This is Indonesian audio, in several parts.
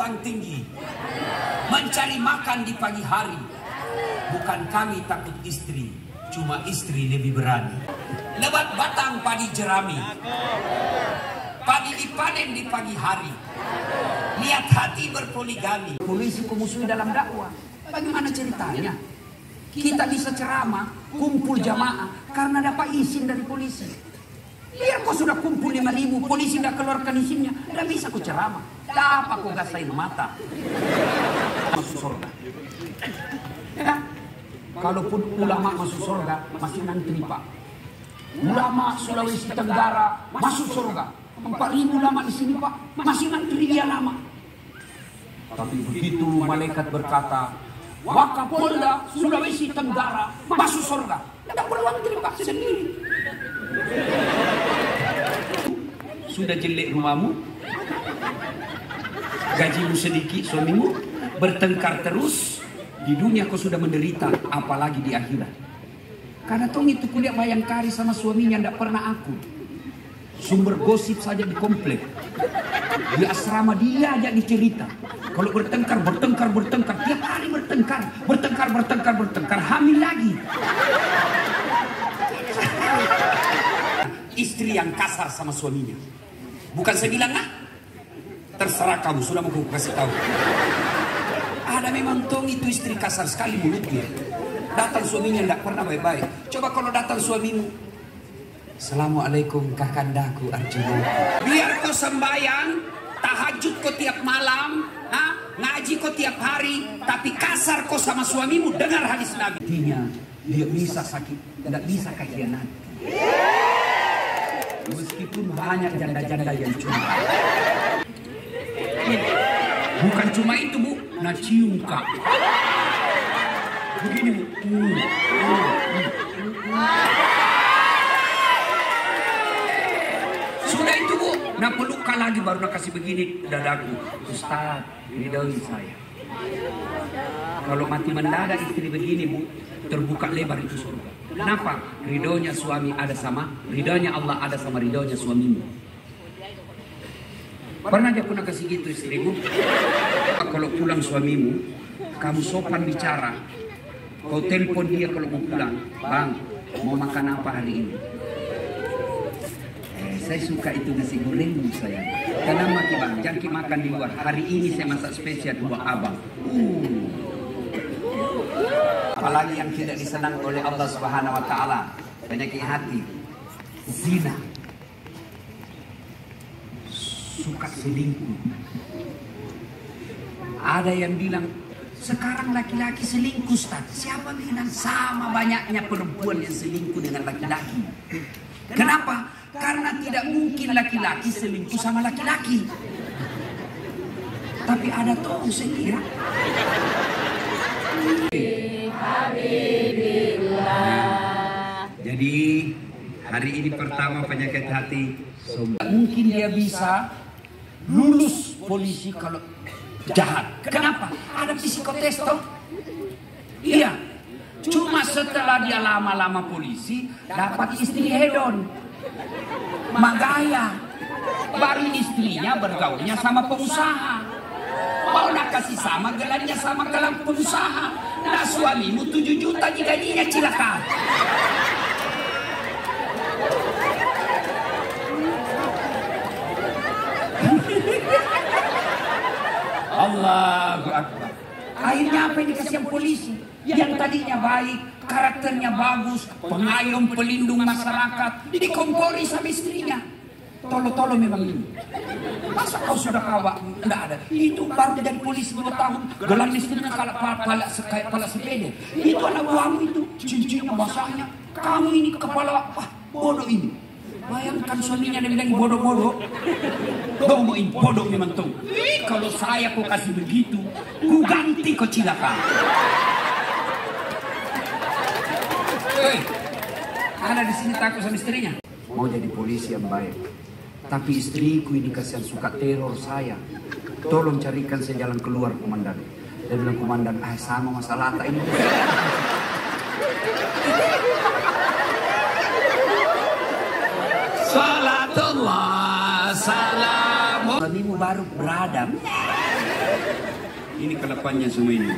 terbang tinggi, mencari makan di pagi hari. Bukan kami takut istri, cuma istri lebih berani. Lebat batang padi jerami, padi dipanen di pagi hari. Niat hati berpoligami. Polisi musuh dalam dakwah. Bagaimana ceritanya? Kita bisa ceramah, kumpul jamaah karena dapat izin dari polisi. Biar kau sudah kumpul 5.000, polisi tidak keluarkan izinnya, tidak bisa kau ceramah. Dapat kau gasain mata. Masuk surga. Ya. Kalaupun ulama masuk surga, masih ngantri Pak. Ulama Sulawesi Tenggara masuk surga. 4.000 ulama di sini Pak, masih ngantri dia lama. Tapi begitu malaikat berkata, Wakapolda Sulawesi Tenggara masuk surga, tidak perlu antri Pak, sendiri. Sudah jelek rumahmu, gajimu sedikit, suamimu bertengkar terus, di dunia kau sudah menderita, apalagi di akhirat. Karena Tom itu kuliah Bayangkari sama suaminya tidak pernah aku. Sumber gosip saja di komplek. Di asrama dia aja dicerita. Kalau bertengkar, tiap hari bertengkar, hamil lagi. Istri yang kasar sama suaminya. Bukan saya bilang terserah kamu, sudah mau kasih tahu. Ada memang Tom itu istri kasar sekali mulutnya. Datang suaminya tidak pernah baik-baik. Coba kalau datang suamimu, Assalamualaikum kakandaku Arjuna. Biar kau sembahyang, tahajud kau tiap malam, ngaji kau tiap hari, tapi kasar kau sama suamimu, dengar hadis Nabi. Artinya dia bisa sakit, tidak bisa kekhianat. Meskipun banyak janda-janda yang curang. Bukan cuma itu Bu, cium Kak. Begini Bu. Sudah itu Bu, peluka lagi baru kasih begini dadaku. Ustaz, ridhoi saya. Kalau mati mendadak istri begini Bu, terbuka lebar itu surga. Kenapa? Ridhonya suami ada sama, ridhonya Allah ada sama ridhonya suamimu. Pernah dia pernah kasih gitu istrimu? Kalau pulang suamimu, kamu sopan bicara. Kau telepon dia kalau mau pulang. Bang, mau makan apa hari ini? Saya suka itu nasi goreng saya. Karena maki bang, jangan makan di luar. Hari ini saya masak spesial buat abang. Apalagi yang tidak disenang oleh Allah Subhanahu Wa Taala, penyakit hati, zina, suka selingkuh. Ada yang bilang sekarang laki-laki selingkuh Ustaz. Siapa bilang? Sama banyaknya perempuan yang selingkuh dengan laki-laki. Kenapa? Karena tidak mungkin laki-laki selingkuh sama laki-laki. Tapi ada toh saya kira. Jadi hari ini pertama penyakit hati. Mungkin dia bisa lulus polisi kalau jahat. Kenapa? Ada psikotes toh? Iya. Cuma setelah dia lama-lama polisi dapat istri hedon, magaya, baru istrinya bergaulnya sama pengusaha. Mau nak kasih sama gelarnya sama gelar pengusaha. Nah suamimu 7 juta gajinya cilaka. Allahu Akbar. Akhirnya apa yang dikasih polisi? Yang tadinya baik, karakternya bagus, pengayom pelindung masyarakat, dikompori sama istrinya. Tolo-tolo memang ini. Masa kau sudah kawak? Tidak ada. Itu baru jadi polisi 2 tahun. Gelar istrinya kepala sepeda. Itu anak buahmu itu. Cincinnya basahnya. Kamu ini kepala bodoh ini. Bayangkan suaminya dia bilang bodoh-bodoh. Kamu ini bodoh memang tuh. Kalau saya kau kasih begitu, ku ganti kau cilaka. Ada di sini takut sama istrinya. Mau jadi polisi yang baik. Tapi istriku ini kasihan suka teror saya. Tolong carikan saya jalan keluar komandan. Dia bilang komandan, sama masalah tak ini. Salatullah, salam. Suamimu baru beradab. Ini kelapannya semua ini.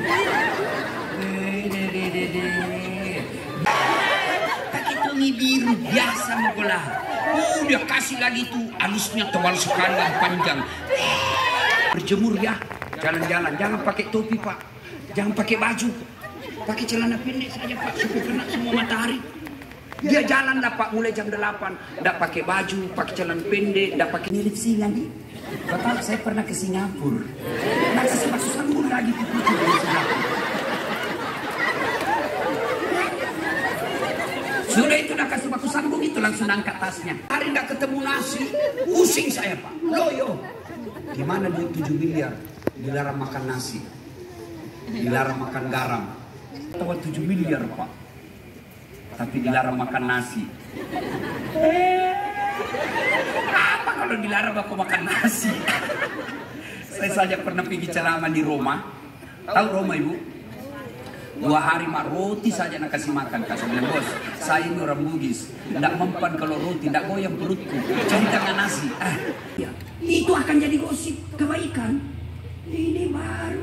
Kaki tungi biru biasa mogolah. Udah kasih lagi tuh alisnya tebal sekali panjang. Berjemur ya, jalan-jalan. Jangan pakai topi pak, jangan pakai baju, pakai celana pendek saja pak, supaya kena semua matahari. Dia jalan lah pak, mulai jam 8, nggak pakai baju, pakai celana pendek, nggak pakai nilip singa nih. Bapak saya pernah ke Singapura, nggak kasih masuk sambung lagi ke Singapura. Sudah itu udah kasih waktu sambung itu langsung angkat tasnya. Hari nggak ketemu nasi, pusing saya pak. Loyo, gimana duit 7 miliar? Dilarang makan nasi, dilarang makan garam. Tahu 7 miliar pak, tapi dilarang makan nasi. Apa kalau dilarang aku makan nasi? Saya saja pernah pergi ceramah di Roma. Tahu Roma ibu? 2 hari mak roti saja nak kasih makan. Kasih bilang bos, saya ini orang Bugis, tidak mempan kalau roti, tidak goyang perutku. Jadi jangan nasi. Ya, itu akan jadi gosip kebaikan. Ini baru.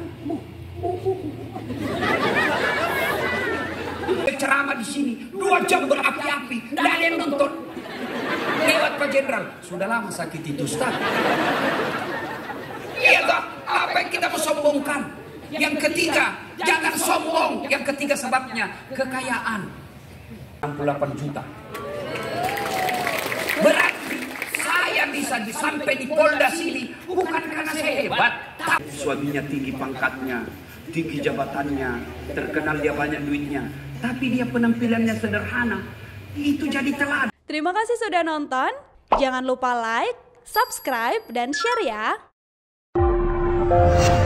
Ceramah di sini 2 jam berapi-api, tidak ada yang nonton. Lewat Pak Jenderal, sudah lama sakit itu Ustaz. Iya tak? Apa yang kita mau sombongkan? Yang ketiga, jangan sombong. Yang ketiga sebabnya, kekayaan. 68 juta. Berarti saya bisa sampai di Polda sini bukan karena saya hebat. Suaminya tinggi pangkatnya, tinggi jabatannya, terkenal dia banyak duitnya. Tapi dia penampilannya sederhana. Itu jadi teladan. Terima kasih sudah nonton. Jangan lupa like, subscribe, dan share ya.